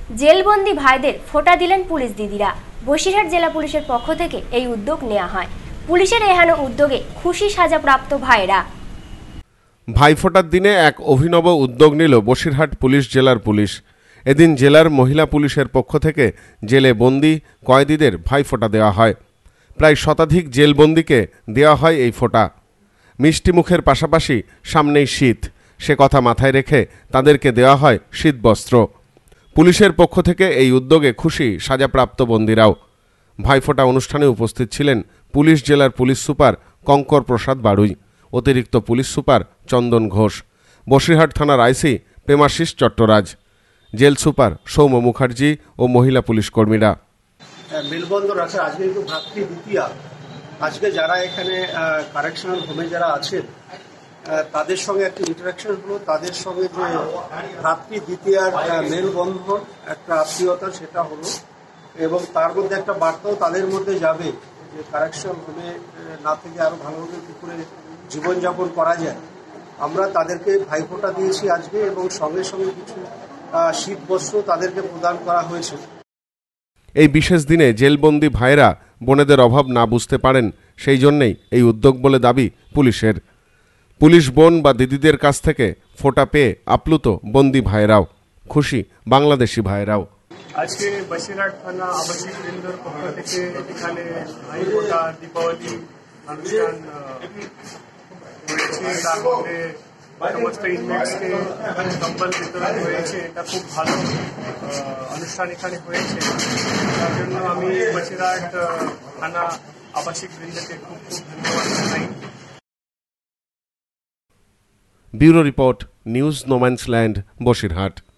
জেলবন্দি ভাইদের ফোঁটা দিলেন পুলিশ দিদিরা। বসিরহাট জেলা পুলিশের পক্ষ থেকে এই উদ্যোগ নেওয়া হয়। পুলিশের এহেন উদ্যোগে খুশি সাজাপ্রাপ্ত ভাইরা। ভাইফোঁটার দিনে এক অভিনব উদ্যোগ নিল বসিরহাট পুলিশ জেলার পুলিশ। এদিন জেলার মহিলা পুলিশের পক্ষ থেকে জেলে বন্দি কয়েদিদের ভাইফোঁটা দেওয়া হয়। প্রায় শতাধিক জেলবন্দিকে দেওয়া হয় এই ফোঁটা। মিষ্টি মুখের পাশাপাশি সামনেই শীত, সে কথা মাথায় রেখে তাদেরকে দেওয়া হয় শীতবস্ত্র। পুলিশের পক্ষ থেকে এই উদ্যোগে খুশি সাজাপ্রাপ্ত বন্দিরাও। ভাইফোঁটা অনুষ্ঠানে উপস্থিত ছিলেন পুলিশ জেলার পুলিশ সুপার কঙ্কর প্রসাদ বাড়ুই, অতিরিক্ত পুলিশ সুপার চন্দন ঘোষ, বসিরহাট থানার IC Premashis Chattaraj, jail super Soumya Mukherjee ও মহিলা পুলিশ কর্মীরা। মেলবন্ধন আছে আজকে কিন্তু ভ্রাতৃদ্বিতীয়া। আজকে যারা এখানে কারেকশনাল হোমে যারা আছেন তাদের সঙ্গে একটা ইন্টারাকশন হলো, তাদের সঙ্গে যে ভ্রাতৃদ্বিতীয়ার মেলবন্ধন একটা আত্মীয়তা সেটা হলো, এবং তার মধ্যে একটা বার্তাও তাদের মধ্যে যাবে যে কারেকশনাল হোমে না থেকে আরো ভালোভাবে কি করে জীবনযাপন করা যায়। আমরা তাদেরকে ভাইফোঁটা দিয়েছি আজকে, এবং সঙ্গে সঙ্গে কিছু শীত বস্ত্র তাদেরকে প্রদান করা হয়েছে। এই বিশেষ দিনে জেলবন্দি ভাইয়েরা বোনেদের অভাব না বুঝতে পারেন, সেই জন্যেই এই উদ্যোগ বলে দাবি পুলিশের। পুলিশ বোন বা দিদিদের কাছ থেকে ফোঁটা পেয়ে আপ্লুত বন্দি ভাইয়েরাও, খুশি বাংলাদেশি ভাইয়েরাও। আজকে বসিরহাট থানা আবাসিক বৃন্দর পক্ষ থেকে এখানে ভাইফোঁটা দীপাবলি অনুষ্ঠান হয়েছে। তার মধ্যে সমস্ত ইনমেটসকে কম্বল বিতরণ হয়েছে। এটা খুব ভালো অনুষ্ঠান এখানে হয়েছে। তার জন্য আমি বসিরহাট থানা আবাসিক বৃন্দকে খুব খুব ধন্যবাদ জানাই। Bureau report, news no man's land, Basirhat.